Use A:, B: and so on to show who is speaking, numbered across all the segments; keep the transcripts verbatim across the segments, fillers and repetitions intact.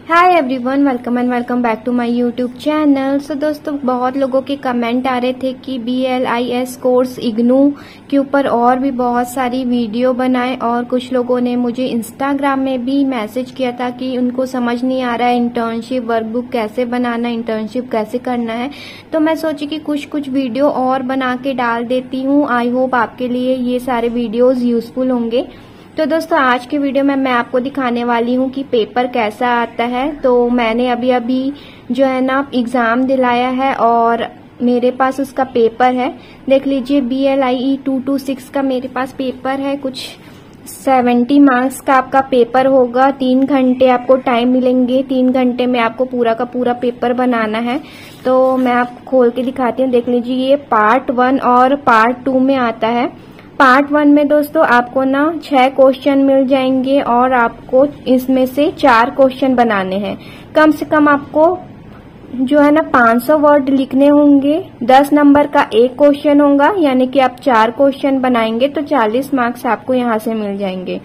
A: Hi everyone, welcome and welcome back to my YouTube channel. So दोस्तों, बहुत लोगों के कमेंट आ रहे थे कि B L I S course IGNOU के ऊपर और भी बहुत सारी वीडियो बनाएं, और कुछ लोगों ने मुझे इंस्टाग्राम में भी मैसेज किया था कि उनको समझ नहीं आ रहा है इंटर्नशिप वर्कबुक कैसे बनाना, इंटर्नशिप कैसे करना है। तो मैं सोची कि कुछ कुछ वीडियो और बना के डाल देती हूँ। आई होप आपके लिए ये सारे वीडियोज यूजफुल होंगे। तो दोस्तों, आज के वीडियो में मैं आपको दिखाने वाली हूँ कि पेपर कैसा आता है। तो मैंने अभी अभी जो है ना एग्जाम दिलाया है और मेरे पास उसका पेपर है। देख लीजिए, B L I E two two six का मेरे पास पेपर है। कुछ सेवेंटी मार्क्स का आपका पेपर होगा। तीन घंटे आपको टाइम मिलेंगे। तीन घंटे में आपको पूरा का पूरा पेपर बनाना है। तो मैं आपको खोल के दिखाती हूँ। देख लीजिए, ये पार्ट वन और पार्ट टू में आता है। पार्ट वन में दोस्तों आपको ना छह क्वेश्चन मिल जाएंगे और आपको इसमें से चार क्वेश्चन बनाने हैं। कम से कम आपको जो है ना पाँच सौ वर्ड लिखने होंगे। दस नंबर का एक क्वेश्चन होगा, यानी कि आप चार क्वेश्चन बनाएंगे तो चालीस मार्क्स आपको यहाँ से मिल जाएंगे।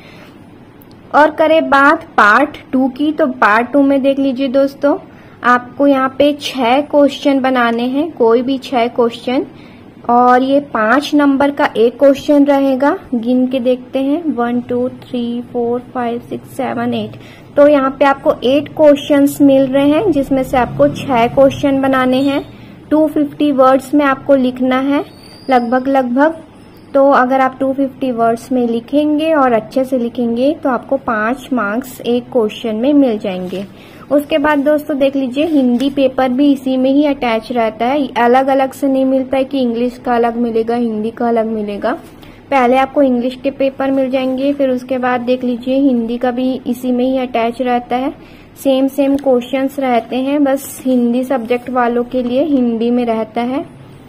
A: और करें बात पार्ट टू की, तो पार्ट टू में देख लीजिए दोस्तों, आपको यहाँ पे छह क्वेश्चन बनाने हैं, कोई भी छह क्वेश्चन। और ये पांच नंबर का एक क्वेश्चन रहेगा। गिन के देखते हैं, one two three four five six seven eight. तो यहाँ पे आपको एट क्वेश्चंस मिल रहे हैं, जिसमें से आपको छह क्वेश्चन बनाने हैं। टू फिफ्टी वर्ड्स में आपको लिखना है लगभग लगभग। तो अगर आप टू फिफ्टी वर्ड्स में लिखेंगे और अच्छे से लिखेंगे तो आपको पांच मार्क्स एक क्वेश्चन में मिल जाएंगे। उसके बाद दोस्तों देख लीजिए, हिंदी पेपर भी इसी में ही अटैच रहता है। अलग अलग से नहीं मिलता है कि इंग्लिश का अलग मिलेगा, हिंदी का अलग मिलेगा। पहले आपको इंग्लिश के पेपर मिल जाएंगे, फिर उसके बाद देख लीजिए हिंदी का भी इसी में ही अटैच रहता है। सेम सेम क्वेश्चंस रहते हैं, बस हिंदी सब्जेक्ट वालों के लिए हिंदी में रहता है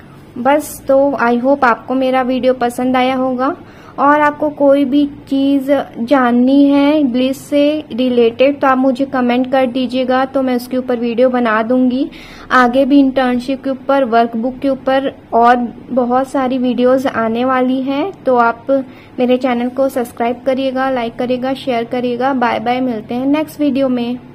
A: बस। तो आई होप आपको मेरा वीडियो पसंद आया होगा। और आपको कोई भी चीज जाननी है इंग्लिश से रिलेटेड तो आप मुझे कमेंट कर दीजिएगा, तो मैं उसके ऊपर वीडियो बना दूंगी। आगे भी इंटर्नशिप के ऊपर, वर्कबुक के ऊपर और बहुत सारी वीडियोस आने वाली हैं। तो आप मेरे चैनल को सब्सक्राइब करिएगा, लाइक करिएगा, शेयर करिएगा। बाय बाय, मिलते हैं नेक्स्ट वीडियो में।